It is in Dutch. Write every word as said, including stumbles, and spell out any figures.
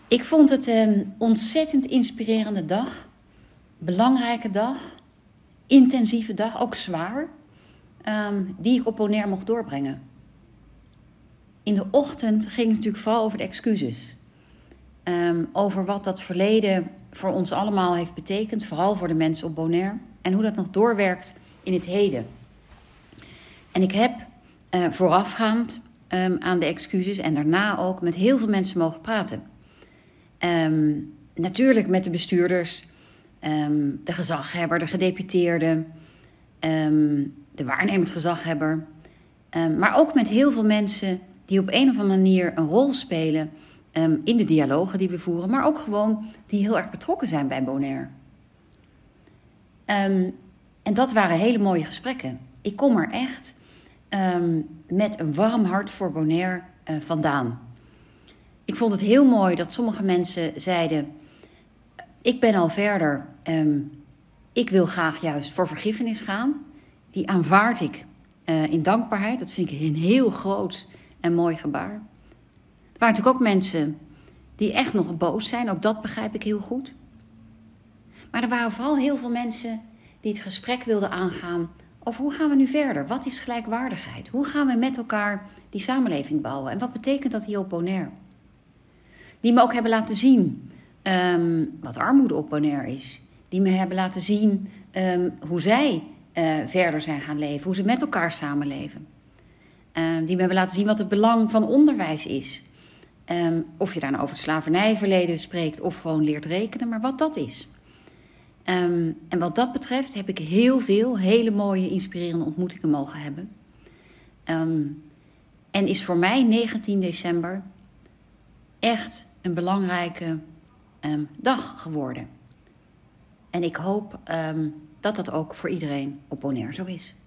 Ik vond het een ontzettend inspirerende dag. Belangrijke dag. Intensieve dag, ook zwaar. Um, die ik op Bonaire mocht doorbrengen. In de ochtend ging het natuurlijk vooral over de excuses. Um, over wat dat verleden voor ons allemaal heeft betekend. Vooral voor de mensen op Bonaire. En hoe dat nog doorwerkt in het heden. En ik heb uh, voorafgaand um, aan de excuses en daarna ook met heel veel mensen mogen praten. Um, natuurlijk met de bestuurders, um, de gezaghebber, de gedeputeerde, um, de waarnemend gezaghebber. Um, maar ook met heel veel mensen die op een of andere manier een rol spelen um, in de dialogen die we voeren. Maar ook gewoon die heel erg betrokken zijn bij Bonaire. Um, en dat waren hele mooie gesprekken. Ik kom er echt um, met een warm hart voor Bonaire uh, vandaan. Ik vond het heel mooi dat sommige mensen zeiden: ik ben al verder, um, ik wil graag juist voor vergiffenis gaan. Die aanvaard ik uh, in dankbaarheid. Dat vind ik een heel groot en mooi gebaar. Er waren natuurlijk ook mensen die echt nog boos zijn. Ook dat begrijp ik heel goed. Maar er waren vooral heel veel mensen die het gesprek wilden aangaan over hoe gaan we nu verder? Wat is gelijkwaardigheid? Hoe gaan we met elkaar die samenleving bouwen? En wat betekent dat hier op Bonaire? Die me ook hebben laten zien um, wat armoede op Bonaire is. Die me hebben laten zien um, hoe zij uh, verder zijn gaan leven. Hoe ze met elkaar samenleven. Uh, die me hebben laten zien wat het belang van onderwijs is. Um, of je daar nou over het slavernijverleden spreekt of gewoon leert rekenen. Maar wat dat is. Um, en wat dat betreft heb ik heel veel hele mooie, inspirerende ontmoetingen mogen hebben. Um, en is voor mij negentien december echt een belangrijke um, dag geworden. En ik hoop um, dat dat ook voor iedereen op Bonaire zo is.